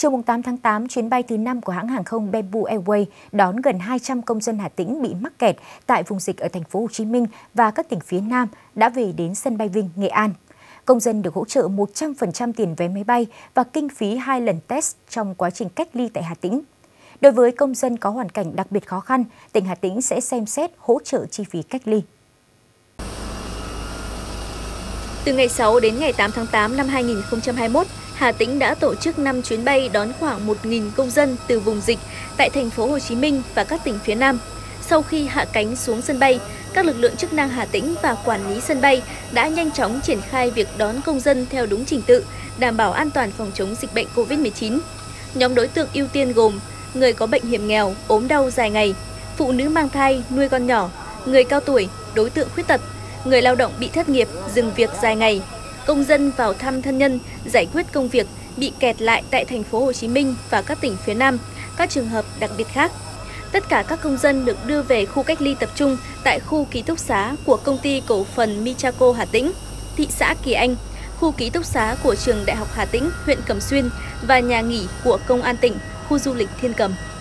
Chiều 8 tháng 8, chuyến bay thứ 5 của hãng hàng không Bamboo Airways đón gần 200 công dân Hà Tĩnh bị mắc kẹt tại vùng dịch ở thành phố Hồ Chí Minh và các tỉnh phía Nam đã về đến sân bay Vinh, Nghệ An. Công dân được hỗ trợ 100% tiền vé máy bay và kinh phí 2 lần test trong quá trình cách ly tại Hà Tĩnh. Đối với công dân có hoàn cảnh đặc biệt khó khăn, tỉnh Hà Tĩnh sẽ xem xét hỗ trợ chi phí cách ly. Từ ngày 6 đến ngày 8 tháng 8 năm 2021, Hà Tĩnh đã tổ chức 5 chuyến bay đón khoảng 1.000 công dân từ vùng dịch tại thành phố Hồ Chí Minh và các tỉnh phía Nam. Sau khi hạ cánh xuống sân bay, các lực lượng chức năng Hà Tĩnh và quản lý sân bay đã nhanh chóng triển khai việc đón công dân theo đúng trình tự, đảm bảo an toàn phòng chống dịch bệnh COVID-19. Nhóm đối tượng ưu tiên gồm người có bệnh hiểm nghèo, ốm đau dài ngày, phụ nữ mang thai, nuôi con nhỏ, người cao tuổi, đối tượng khuyết tật, người lao động bị thất nghiệp, dừng việc dài ngày, công dân vào thăm thân nhân, giải quyết công việc bị kẹt lại tại thành phố Hồ Chí Minh và các tỉnh phía Nam, các trường hợp đặc biệt khác. Tất cả các công dân được đưa về khu cách ly tập trung tại khu ký túc xá của công ty cổ phần Michaco Hà Tĩnh, thị xã Kỳ Anh, khu ký túc xá của trường Đại học Hà Tĩnh, huyện Cẩm Xuyên và nhà nghỉ của Công an tỉnh, khu du lịch Thiên Cầm.